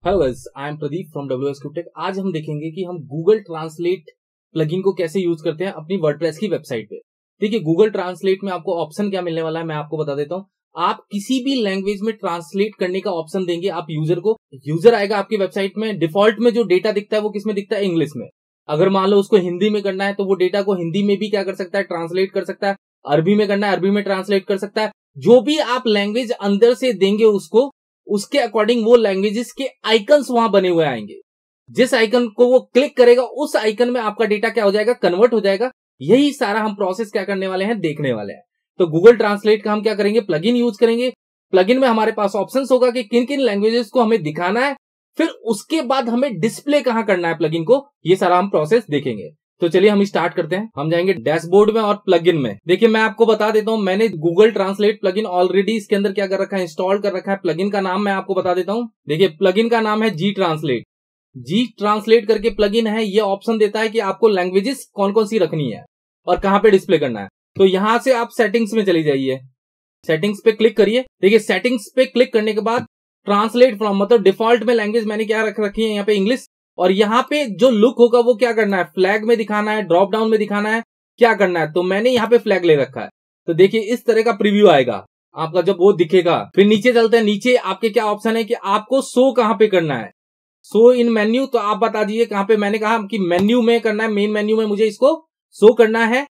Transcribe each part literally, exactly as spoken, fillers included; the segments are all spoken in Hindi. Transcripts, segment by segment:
Hello guys, I am Pradeep from W S Cryptech. आज हम देखेंगे कि हम गूगल ट्रांसलेट प्लगइन को कैसे यूज करते हैं अपनी वर्डप्रेस की वेबसाइट पे। देखिए, गूगल ट्रांसलेट में आपको ऑप्शन क्या मिलने वाला है मैं आपको बता देता हूँ। आप किसी भी लैंग्वेज में ट्रांसलेट करने का ऑप्शन देंगे आप यूजर को। यूजर आएगा आपकी वेबसाइट में, डिफॉल्ट में जो डेटा दिखता है वो किसमें दिखता है, इंग्लिश में। अगर मान लो उसको हिंदी में करना है तो वो डेटा को हिंदी में भी क्या कर सकता है, ट्रांसलेट कर सकता है। अरबी में करना है अरबी में ट्रांसलेट कर सकता है। जो भी आप लैंग्वेज अंदर से देंगे उसको, उसके अकॉर्डिंग वो लैंग्वेजेस के आइकन्स वहां बने हुए आएंगे। जिस आइकन को वो क्लिक करेगा उस आइकन में आपका डेटा क्या हो जाएगा, कन्वर्ट हो जाएगा। यही सारा हम प्रोसेस क्या करने वाले हैं, देखने वाले हैं। तो गूगल ट्रांसलेट का हम क्या करेंगे, प्लगइन यूज करेंगे। प्लगइन में हमारे पास ऑप्शंस होगा कि किन किन लैंग्वेजेस को हमें दिखाना है, फिर उसके बाद हमें डिस्प्ले कहां करना है प्लगइन को, ये सारा हम प्रोसेस देखेंगे। तो चलिए हम स्टार्ट करते हैं। हम जाएंगे डैशबोर्ड में और प्लगइन में। देखिए, मैं आपको बता देता हूं, मैंने गूगल ट्रांसलेट प्लगइन ऑलरेडी इसके अंदर क्या कर रखा है, इंस्टॉल कर रखा है। प्लगइन का नाम मैं आपको बता देता हूं। देखिए, प्लगइन का नाम है जी ट्रांसलेट। जी ट्रांसलेट करके प्लगइन है। ये ऑप्शन देता है कि आपको लैंग्वेजेस कौन कौन सी रखनी है और कहां पे डिस्प्ले करना है। तो यहां से आप सेटिंग्स में चली जाइए, सेटिंग्स पे क्लिक करिए। देखिए, सेटिंग्स पे क्लिक करने के बाद ट्रांसलेट फ्रॉम, मतलब डिफॉल्ट में लैंग्वेज मैंने क्या रख रखी है यहाँ पे, इंग्लिश। और यहाँ पे जो लुक होगा वो क्या करना है, फ्लैग में दिखाना है, ड्रॉप डाउन में दिखाना है, क्या करना है। तो मैंने यहाँ पे फ्लैग ले रखा है। तो देखिए, इस तरह का प्रीव्यू आएगा आपका जब वो दिखेगा। फिर नीचे चलते हैं। नीचे आपके क्या ऑप्शन है कि आपको शो कहां पे करना है, शो इन मेन्यू। तो आप बता दीजिए कहां पे। मैंने कहा कि मेन्यू में करना है, मेन मेन्यू में मुझे इसको शो करना है।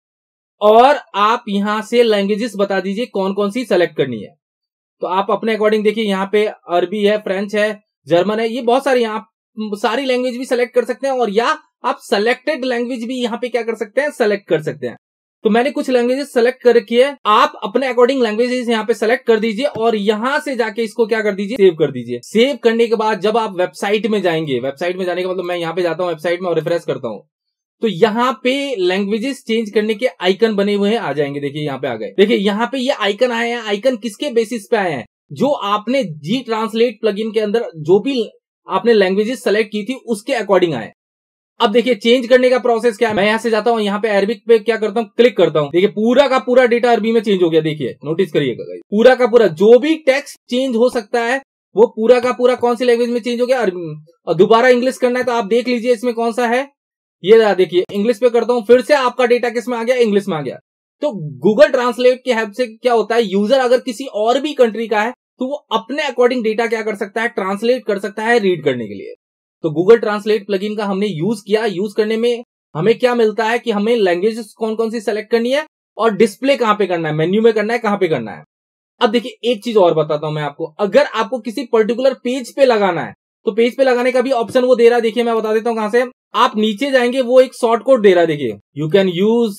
और आप यहां से लैंग्वेजेस बता दीजिए कौन कौन सी सेलेक्ट करनी है। तो आप अपने अकॉर्डिंग देखिए, यहाँ पे अरबी है, फ्रेंच है, जर्मन है, ये बहुत सारी, आप सारी लैंग्वेज भी सेलेक्ट कर सकते हैं। और या आप सेलेक्टेड लैंग्वेज भी यहाँ पे क्या कर सकते हैं, सेलेक्ट कर सकते हैं। तो मैंने कुछ लैंग्वेजेस सेलेक्ट कर रखी है। आप अपने अकॉर्डिंग लैंग्वेजेस यहाँ पे सेलेक्ट कर दीजिए और यहां से जाके इसको क्या कर दीजिए, सेव कर दीजिए। सेव करने के बाद जब आप वेबसाइट में जाएंगे, वेबसाइट में जाने का मतलब मैं यहाँ पे जाता हूँ वेबसाइट में और रिफ्रेश करता हूँ, तो यहाँ पे लैंग्वेजेस चेंज करने के आइकन बने हुए हैं, आ जाएंगे। देखिए, यहाँ पे आ गए। देखिए, यहाँ पे ये आइकन आए हैं। आइकन किसके बेसिस पे आए हैं, जो आपने जी ट्रांसलेट प्लगइन के अंदर जो भी आपने लैंग्वेजेस सेलेक्ट की थी उसके अकॉर्डिंग आए। अब देखिए, चेंज करने का प्रोसेस क्या है। मैं यहां से जाता हूं, यहाँ पे अरबिक पे क्या करता हूं, क्लिक करता हूं। देखिए, पूरा का पूरा डेटा अरबी में चेंज हो गया। देखिए, नोटिस करिएगा, पूरा का पूरा जो भी टेक्स्ट चेंज हो सकता है वो पूरा का पूरा कौन सी लैंग्वेज में चेंज हो गया, अरबी। और दोबारा इंग्लिश करना है तो आप देख लीजिए इसमें कौन सा है। ये देखिए, इंग्लिश पे करता हूं, फिर से आपका डेटा किस में आ गया, इंग्लिश में आ गया। तो गूगल ट्रांसलेट की हेल्प से क्या होता है, यूजर अगर किसी और भी कंट्री का है तो वो अपने अकॉर्डिंग डेटा क्या कर सकता है, ट्रांसलेट कर सकता है रीड करने के लिए। तो गूगल ट्रांसलेट प्लगइन का हमने यूज किया। यूज करने में हमें क्या मिलता है कि हमें लैंग्वेजेस कौन कौन सी सेलेक्ट करनी है और डिस्प्ले कहां पे करना है, मेन्यू में करना है, कहां पे करना है। अब देखिए, एक चीज और बताता हूं मैं आपको। अगर आपको किसी पर्टिकुलर पेज पे लगाना है तो पेज पे लगाने का भी ऑप्शन वो दे रहा है। देखिए, मैं बता देता हूं कहां से। आप नीचे जाएंगे, वो एक शॉर्ट कोड दे रहा है। देखिए, यू कैन यूज,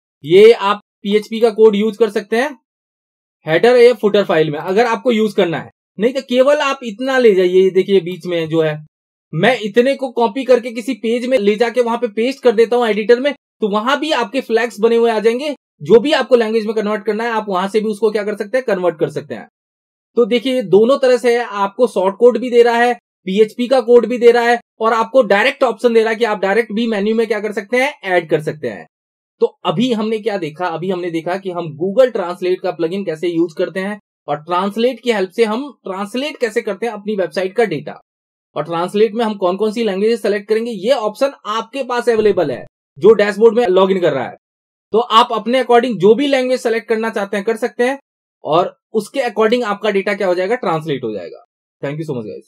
ये आप पीएचपी का कोड यूज कर सकते हैं हेडर या फुटर फाइल में अगर आपको यूज करना है। नहीं तो केवल आप इतना ले जाइए। देखिए, बीच में जो है, मैं इतने को कॉपी करके किसी पेज में ले जाके वहां पे पेस्ट कर देता हूं एडिटर में, तो वहां भी आपके फ्लैग्स बने हुए आ जाएंगे। जो भी आपको लैंग्वेज में कन्वर्ट करना है आप वहां से भी उसको क्या कर सकते हैं, कन्वर्ट कर सकते हैं। तो देखिए, दोनों तरह से है। आपको शॉर्ट कोड भी दे रहा है, पीएचपी का कोड भी दे रहा है, और आपको डायरेक्ट ऑप्शन दे रहा है कि आप डायरेक्ट भी मेन्यू में क्या कर सकते हैं, ऐड कर सकते हैं। तो अभी हमने क्या देखा, अभी हमने देखा कि हम गूगल ट्रांसलेट का प्लगइन कैसे यूज करते हैं और ट्रांसलेट की हेल्प से हम ट्रांसलेट कैसे करते हैं अपनी वेबसाइट का डेटा। और ट्रांसलेट में हम कौन कौन सी लैंग्वेजेस सेलेक्ट करेंगे, ये ऑप्शन आपके पास अवेलेबल है जो डैशबोर्ड में लॉग इन कर रहा है। तो आप अपने अकॉर्डिंग जो भी लैंग्वेज सेलेक्ट करना चाहते हैं कर सकते हैं और उसके अकॉर्डिंग आपका डेटा क्या हो जाएगा, ट्रांसलेट हो जाएगा। Thank you so much guys.